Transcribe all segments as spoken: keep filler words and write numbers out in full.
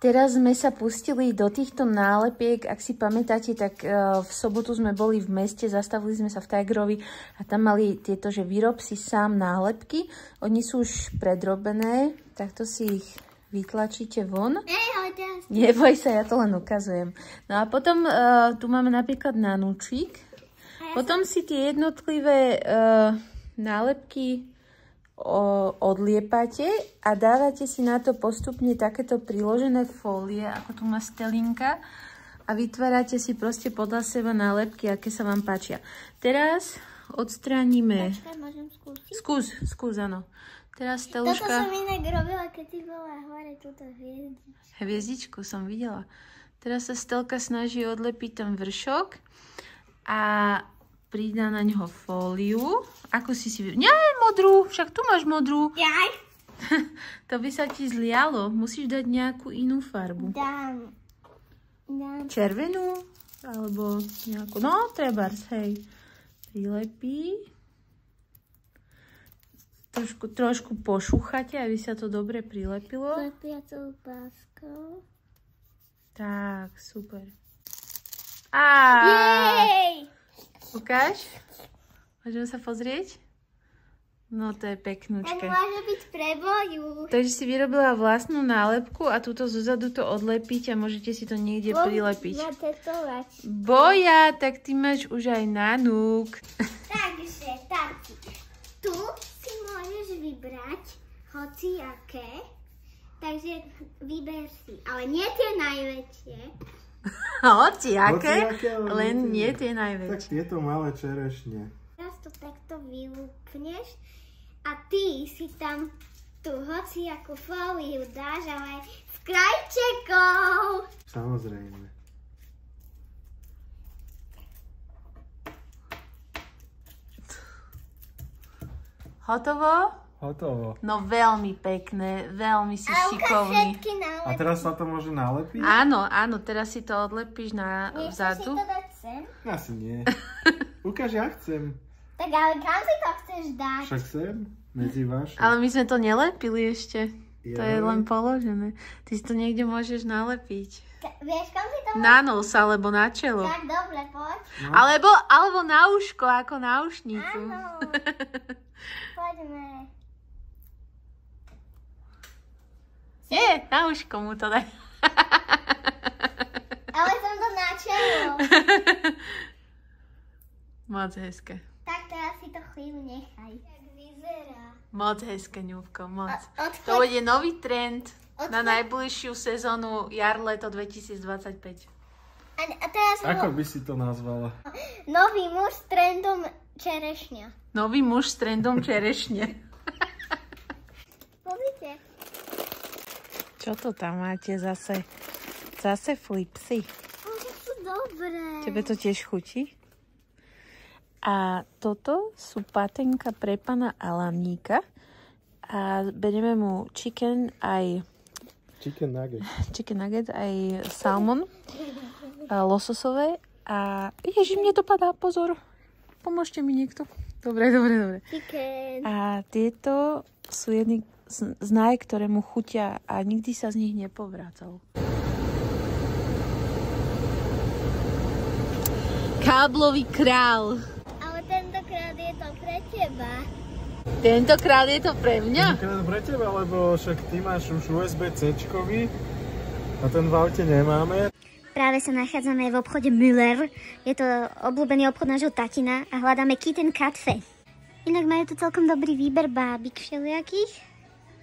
Teraz sme sa pustili do týchto nálepiek. Ak si pamätáte, tak v sobotu sme boli v meste, zastavili sme sa v Tigerovi a tam mali tieto, že vyrob si sám nálepky. Oni sú už predrobené, takto si ich vytlačíte von. Neboj sa, ja to len ukazujem. No a potom uh, tu máme napríklad nanúčik. Potom si tie jednotlivé uh, nálepky odliepate a dávate si na to postupne takéto priložené fólie, ako tu má Stelinka, a vytvárate si proste podľa seba nálepky, aké sa vám páčia. Teraz odstránime... Počkaj, môžem skúsiť? Skús, skús, áno. Teraz Steluška... Toto som inak robila, keď ty bola hore túto hviezdičku. Hviezdičku som videla. Teraz sa Stelka snaží odlepiť ten vršok a pridá na ňoho fóliu. Ako si si... Nie, modrú, však tu máš modrú. Jaj. To by sa ti zlialo. Musíš dať nejakú inú farbu. Dám. Dám. Červenú? Alebo nejakú... No, trebárs, hej. Prilepí. Trošku, trošku pošúchate, aby sa to dobre prilepilo. Lepiacou páskou. Tak, super. Á! Jej! Ukáž? Môžeme sa pozrieť? No to je peknúčke. Tak môže byť pre boju. Takže si vyrobila vlastnú nálepku a túto zozadu to odlepiť a môžete si to niekde Bo prilepiť. Boja, tak ty máš už aj nanúk. Takže, tati, tu si môžeš vybrať hociaké. Takže vyber si, ale nie tie najväčšie. Hociaké, len nie tie najväčšie. Tak tieto malé čerešne. Teraz to takto vylúkneš a ty si tam tú hociakú fóliu dáš, ale s krajčekou. Samozrejme. Hotovo? Hotovo. No veľmi pekné, veľmi si šikovný. A teraz sa to môže nalepiť? Áno, áno, teraz si to odlepíš na vzadu. Nechceš si to dať sem? Asi nie. Ukáž, ja chcem. Tak ale kam si to chceš dať? Však sem, medzi vaše. Ale my sme to nelepili ešte. Je. To je len položené. Ty si to niekde môžeš nalepiť. Ka vieš, kam si to... Na nos alebo na čelo. Tak, dobre, poď. No. Alebo, alebo na uško, ako náušnicu. Áno. Poďme. Nie, na uško mu to daj. Ale som to na čelo. Moc hezké. Tak teraz si to chvíľu nechaj. Jak vyzerá. Moc hezké, Ňuvko, moc. Odchod... To bude nový trend Odchod... na najbližšiu sezónu jar-leto dvetisícdvadsaťpäť. A, a teraz... Ako by si to nazvala? Nový muž s trendom čerešňa. Nový muž s trendom čerešne. Pozrite. Čo to tam máte zase? Zase flipsy. Oni sú dobré. Tebe to tiež chutí? A toto sú patenka pre pana Alamníka. A berieme mu chicken aj... Chicken nugget. Chicken nugget aj salmon. A lososové. A ježiš, mne to padá, pozor. Pomôžte mi niekto. Dobre, dobre, dobre. Chicken. A tieto sú jedny z, z naj, ktoré mu chutia a nikdy sa z nich nepovrácal. Káblový král. Ale tentokrát je to pre teba. Tentokrát je to pre mňa? Tentokrát pre teba, lebo však ty máš už ú es bé céčkový a ten v aute nemáme. Práve sa nachádzame v obchode Müller. Je to obľúbený obchod nášho tatina a hľadáme Kitten Cafe. Inak majú tu celkom dobrý výber bábik všelijakých.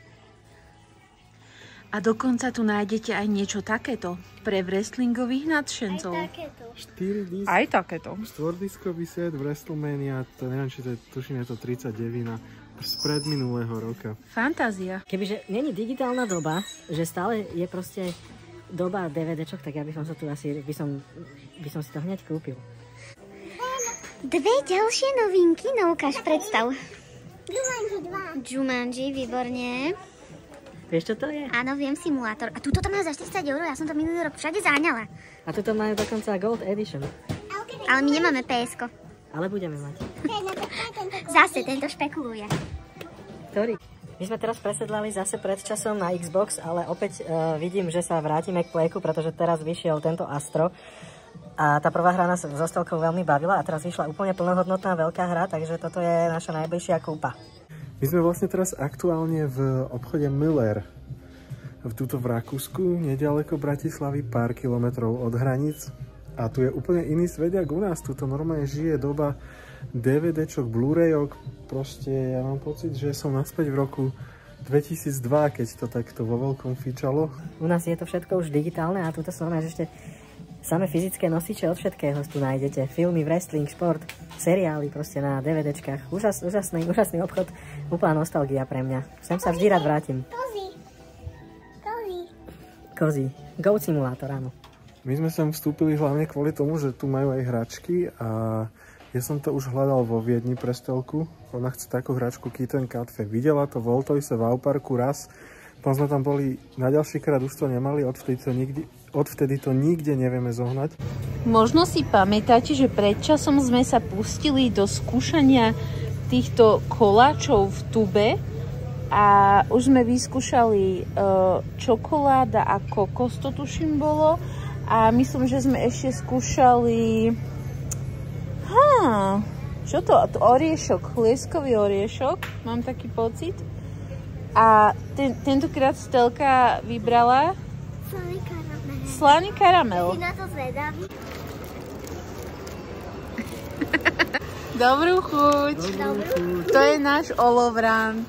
A dokonca tu nájdete aj niečo takéto pre wrestlingových nadšencov. Aj takéto. štyri disky. Aj takéto. Štvordiskový set WrestleMania, to neviem, či to je, tuším, je to tridsaťdeväť z predminulého roka. Fantázia. Kebyže není digitálna doba, že stále je proste doba DVDčok, tak ja by som sa tu asi, by som, by som si to hneď kúpil. Dve ďalšie novinky, no ukáž, predstav. Jumanji dva. Jumanji, výborne. Vieš, čo to je? Áno, viem, simulátor. A túto to má za štyridsať eur, ja som to minulý rok všade záňala. A tuto majú dokonca Gold Edition. Ale my nemáme pé esko. Ale budeme mať. Zase tento špekuluje. Ktorý? My sme teraz presedlali zase pred časom na Xbox, ale opäť uh, vidím, že sa vrátime k Playku, pretože teraz vyšiel tento Astro. A tá prvá hra nás so Stelkou veľmi bavila a teraz vyšla úplne plnohodnotná veľká hra, takže toto je naša najbližšia kúpa. My sme vlastne teraz aktuálne v obchode Müller. V tuto v Rakúsku, nedaleko Bratislavy, pár kilometrov od hraníc. A tu je úplne iný svet, ako u nás. Tuto normálne žije doba DVDčok, Blu-rayok. Proste ja mám pocit, že som naspäť v roku dvetisícdva, keď to takto vo veľkom fičalo. U nás je to všetko už digitálne a tuto sú normálne, že ešte samé fyzické nosiče od všetkého tu nájdete. Filmy, wrestling, šport, seriály proste na DVDčkách. Úžas, úžasný, úžasný obchod. Úplná nostalgia pre mňa. Sem sa vždy rád vrátim. Kozy. Kozy. Kozy. Goat Simulator, áno. My sme sem vstúpili hlavne kvôli tomu, že tu majú aj hračky a ja som to už hľadal vo Viedni pre Stelku. Ona chce takú hračku Kitten Catfe. Videla to v Voltoise v Auparku raz. Potom sme tam boli, na ďalší krát už to nemali, odvtedy to, nikdy, odvtedy to nikde nevieme zohnať. Možno si pamätáte, že predčasom sme sa pustili do skúšania týchto koláčov v tube a už sme vyskúšali uh, čokoláda a kokos, to tuším bolo. A myslím, že sme ešte skúšali... Há, čo to? Oriešok, lieskový oriešok, mám taký pocit. A ten, tentokrát Stelka vybrala... Slaný karamel. Slaný karamel. Si na to zvedavý? Dobrú chuť. Dobrú chuť. To je náš olovrant.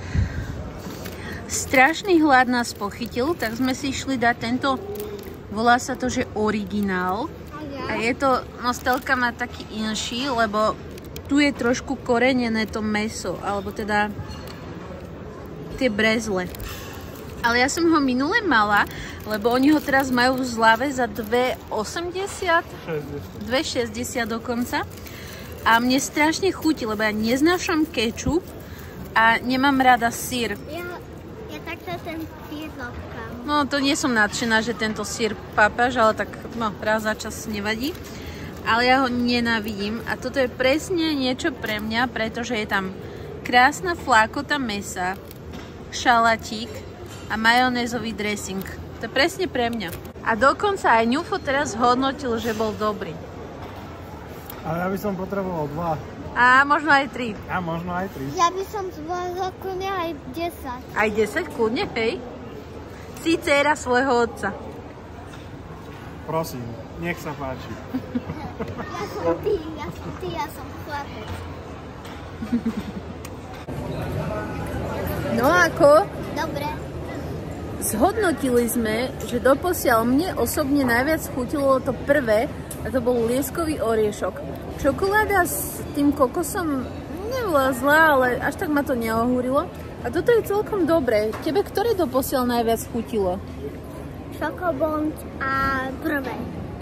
Strašný hlad nás pochytil, tak sme si išli dať tento... Volá sa to, že originál. A je to, no Stelka má taký inší, lebo tu je trošku korenené to mäso, alebo teda tie brezle. Ale ja som ho minule mala, lebo oni ho teraz majú v zlave za dve osemdesiat, dve šesťdesiat dokonca. A mne strašne chutí, lebo ja neznášam kečup a nemám rada syr. Ja, ja takto ten sír zobkám. No, to nie som nadšená, že tento sír papáš, ale tak no, raz za čas nevadí. Ale ja ho nenávidím a toto je presne niečo pre mňa, pretože je tam krásna flákota mäsa, šalatík a majonézový dressing. To je presne pre mňa. A dokonca aj Ňufo teraz hodnotil, že bol dobrý. Ale ja by som potreboval dva. A možno aj tri. A možno aj tri. Ja by som zvládla kľudne aj desať. Aj desať kľudne, hej? Si dcéra svojho otca. Prosím, nech sa páči. Ja som ty, ja som ty, ja som chlapec. No ako? Dobre. Zhodnotili sme, že doposiaľ mne osobne najviac chutilo to prvé, a to bol lieskový oriešok. Čokoláda s tým kokosom nebola zlá, ale až tak ma to neohúrilo. A toto je celkom dobré. Tebe ktoré doposiaľ najviac chutilo? Šokobons a prvé.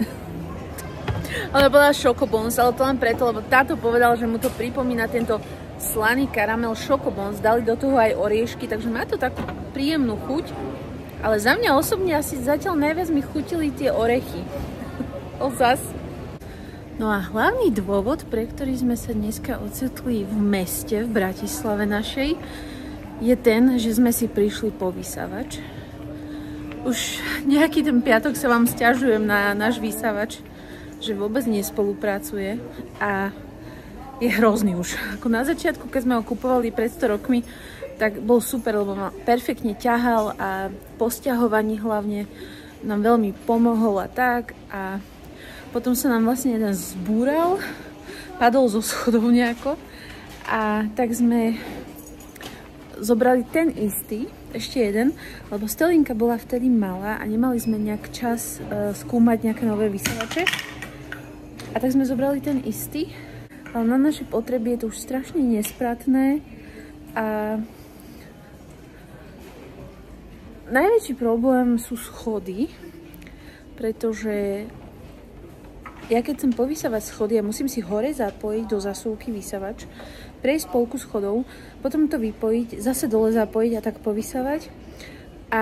Ona bola Šokobons, ale to len preto, lebo táto povedal, že mu to pripomína tento slaný karamel Šokobons. Dali do toho aj oriešky, takže má to takú príjemnú chuť. Ale za mňa osobne asi zatiaľ najviac mi chutili tie orechy. O zas. No a hlavný dôvod, pre ktorý sme sa dneska ocitli v meste, v Bratislave našej, je ten, že sme si prišli po vysavač. Už nejaký ten piatok sa vám sťažujem na náš vysavač, že vôbec nespolupracuje a je hrozný už. Ako na začiatku, keď sme ho kupovali pred sto rokmi, tak bol super, lebo ma perfektne ťahal a po sťahovaní hlavne nám veľmi pomohol a tak. A potom sa nám vlastne jeden zbúral, padol zo schodov nejako a tak sme zobrali ten istý, ešte jeden, lebo Stelinka bola vtedy malá a nemali sme nejak čas uh, skúmať nejaké nové vysavače. A tak sme zobrali ten istý, ale na naše potreby je to už strašne nespratné a najväčší problém sú schody, pretože ja keď chcem povysávať schody, ja musím si hore zapojiť do zasúvky vysavač, prejsť polku schodov, potom to vypojiť, zase dole zapojiť a tak povysávať. A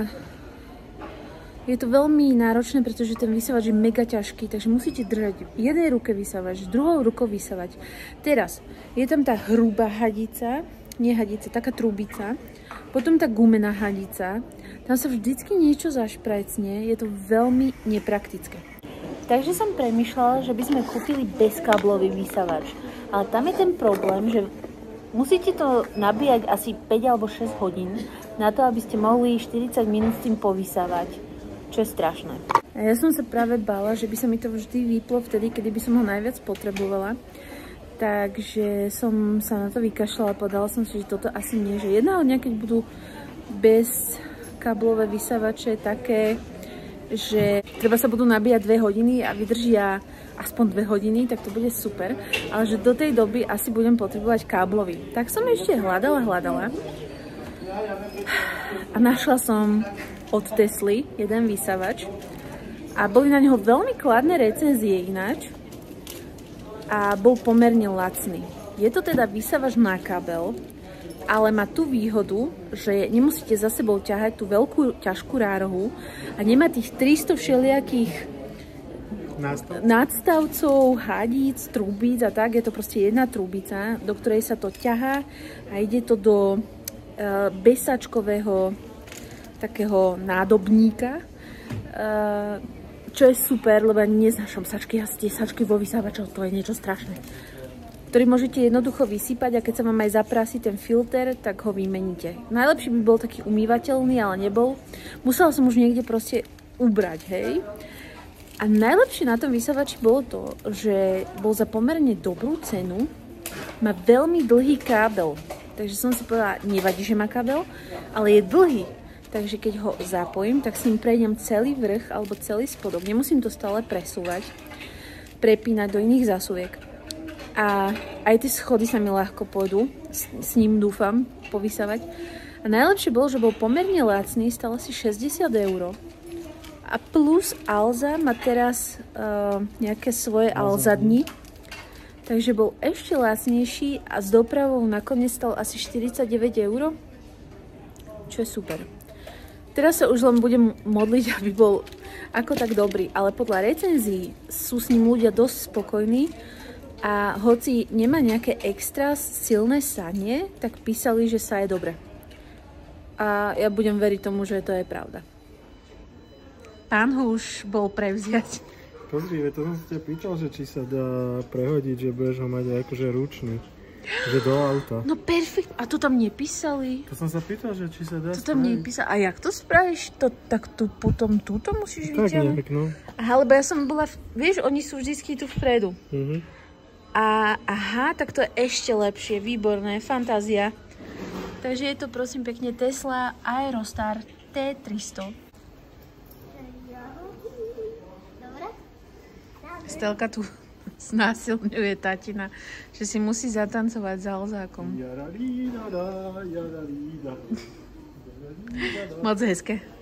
je to veľmi náročné, pretože ten vysavač je mega ťažký, takže musíte držať v jednej ruke vysavač, druhou rukou vysávať. Teraz je tam tá hrubá hadica nie hadica, taká trubica. Potom tá gumená hadica. Tam sa vždycky niečo zašprajcne, je to veľmi nepraktické. Takže som premýšľala, že by sme kúpili bezkáblový vysavač. Ale tam je ten problém, že musíte to nabíjať asi päť alebo šesť hodín na to, aby ste mohli štyridsať minút s tým povysávať, čo je strašné. A ja som sa práve bála, že by sa mi to vždy vyplo vtedy, kedy by som ho najviac potrebovala. Takže som sa na to vykašľala a povedala som si, že toto asi nie. Že jedného dňa, keď budú bez káblové vysávače také, že treba sa budú nabíjať dve hodiny a vydržia aspoň dve hodiny, tak to bude super. Ale že do tej doby asi budem potrebovať káblový. Tak som ešte hľadala, hľadala. A našla som od Tesly jeden vysávač. A boli na neho veľmi kladné recenzie ináč. A bol pomerne lacný. Je to teda vysávač na kábel, ale má tú výhodu, že nemusíte za sebou ťahať tú veľkú ťažkú rárohu a nemá tých tristo všelijakých Nástav. nadstavcov, hadíc, trubíc a tak. Je to proste jedna trubica, do ktorej sa to ťahá a ide to do e, besačkového takého nádobníka, e, čo je super, lebo ja neznášam sačky a tie sačky vo vysávačoch, to je niečo strašné. Ktorý môžete jednoducho vysypať a keď sa vám aj zaprasí ten filter, tak ho vymeníte. Najlepší by bol taký umývateľný, ale nebol. Musela som už niekde proste ubrať, hej. A najlepšie na tom vysávači bolo to, že bol za pomerne dobrú cenu, má veľmi dlhý kábel. Takže som si povedala, nevadí, že má kábel, ale je dlhý. Takže keď ho zapojím, tak s ním prejdem celý vrch alebo celý spodok. Nemusím to stále presúvať, prepínať do iných zásuviek. A aj tie schody sa mi ľahko pôjdu, s, s ním dúfam povysávať. A najlepšie bolo, že bol pomerne lacný, stal asi šesťdesiat eur. A plus Alza má teraz uh, nejaké svoje Alza dni. Takže bol ešte lacnejší a s dopravou nakoniec stal asi štyridsaťdeväť eur. Čo je super. Teraz sa už len budem modliť, aby bol ako tak dobrý. Ale podľa recenzií sú s ním ľudia dosť spokojní. A hoci nemá nejaké extra silné sanie, tak písali, že sa je dobre. A ja budem veriť tomu, že to je pravda. Pán ho už bol prevziať. Pozri, to som sa ťa pýtal, že či sa dá prehodiť, že budeš ho mať aj akože ručný. Že do auta. No perfekt. A to tam nepísali. To som sa pýtal, že či sa dá To tam nepísali. A jak to spravíš? To, tak tu potom túto musíš tak vyťahnuť? Tak nejak, no. Aha, lebo ja som bola... V... Vieš, oni sú vždycky tu vpredu. Mhm. A aha, tak to je ešte lepšie. Výborné. Fantázia. Takže je to prosím pekne Tesla Aerostar T tristo. Stelka tu znásilňuje tatina, že si musí zatancovať za Alzákom. Moc hezké.